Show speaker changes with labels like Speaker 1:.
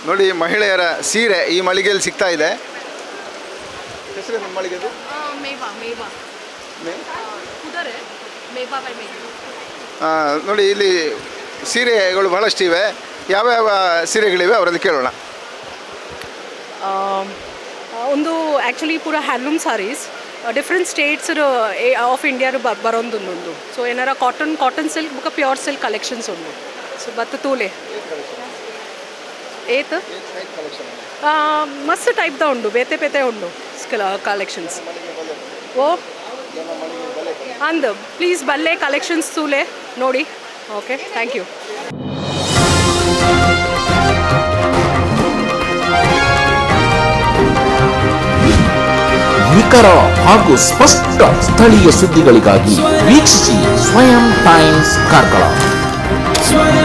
Speaker 1: ನೋಡಿ ಮಹಿಳೆಯರ ಸೀರೆ ಈ ಮಳಿಗೆಯಲ್ಲಿ ಸಿಗ್ತಾ ಇದೆ. ಹೆಸರು ನಮ್ಮ ಮಳಿಗೆದು ನೋಡಿ ಇಲ್ಲಿ ಸೀರೆಗಳು ಬಹಳಷ್ಟು ಇವೆ. ಯಾವ್ಯಾವ ಸೀರೆಗಳಿವೆ ಅವರಲ್ಲಿ ಕೇಳೋಣ.
Speaker 2: ಒಂದು ಆ್ಯಕ್ಚುಲಿ ಪೂರ handloom saris different states of India ಬರೋದೊಂದೊಂದು. ಸೊ ಏನಾರ ಕಾಟನ್ ಸಿಲ್ಕ್ ಬುಕ್ಕ ಪ್ಯೂರ್ ಸಿಲ್ಕ್ ಕಲೆಕ್ಷನ್ಸ್ ಉಂಡು. ಸೊ ಬತ್ತು ತೂಲೆ ಏತ್ ಮಸ್ತ್ ಟೈಪ್ದ ಉಂಡು, ಬೇತೆ ಬೇತೆ ಉಂಡು ಕಲೆಕ್ಷನ್ಸ್. ಓ ಅಂದ್ ಪ್ಲೀಸ್ ಬಲ್ಲೆ ಕಲೆಕ್ಷನ್ಸ್ ತೂಲೆ ನೋಡಿ. Okay, thank you.
Speaker 3: ನಿಖರ ಹಾಗೂ ಸ್ಪಷ್ಟ ಸ್ಥಳೀಯ ಸುದ್ದಿಗಳಿಗಾಗಿ ವೀಕ್ಷಿಸಿ ಸ್ವಯಂ ಟೈಮ್ಸ್ ಕಾರ್ಕಳ.